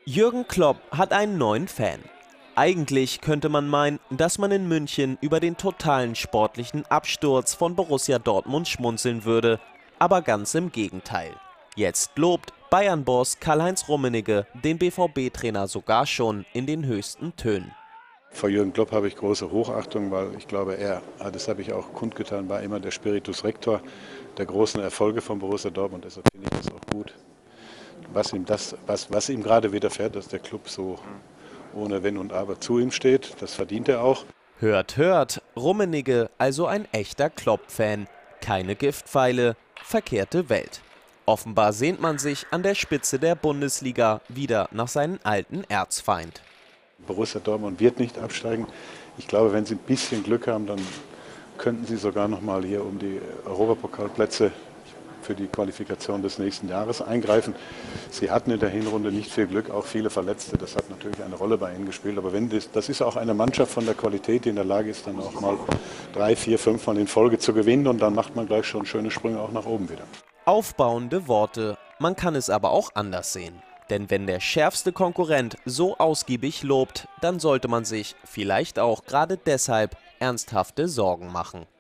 Jürgen Klopp hat einen neuen Fan. Eigentlich könnte man meinen, dass man in München über den totalen sportlichen Absturz von Borussia Dortmund schmunzeln würde, aber ganz im Gegenteil. Jetzt lobt Bayern-Boss Karl-Heinz Rummenigge den BVB-Trainer sogar schon in den höchsten Tönen. Vor Jürgen Klopp habe ich große Hochachtung, weil ich glaube, das habe ich auch kundgetan, war immer der Spiritus Rector der großen Erfolge von Borussia Dortmund. Deshalb finde ich das auch gut, was ihm gerade widerfährt, dass der Club so ohne Wenn und Aber zu ihm steht. Das verdient er auch. Hört, hört, Rummenigge also ein echter Klopp-Fan. Keine Giftpfeile, verkehrte Welt. Offenbar sehnt man sich an der Spitze der Bundesliga wieder nach seinem alten Erzfeind. Borussia Dortmund wird nicht absteigen. Ich glaube, wenn sie ein bisschen Glück haben, dann könnten sie sogar noch mal hier um die Europapokalplätze für die Qualifikation des nächsten Jahres eingreifen. Sie hatten in der Hinrunde nicht viel Glück, auch viele Verletzte. Das hat natürlich eine Rolle bei ihnen gespielt. Aber das ist auch eine Mannschaft von der Qualität, die in der Lage ist, dann auch mal 3, 4, 5 Mal in Folge zu gewinnen. Und dann macht man gleich schon schöne Sprünge auch nach oben wieder. Aufbauende Worte, man kann es aber auch anders sehen. Denn wenn der schärfste Konkurrent so ausgiebig lobt, dann sollte man sich vielleicht auch gerade deshalb ernsthafte Sorgen machen.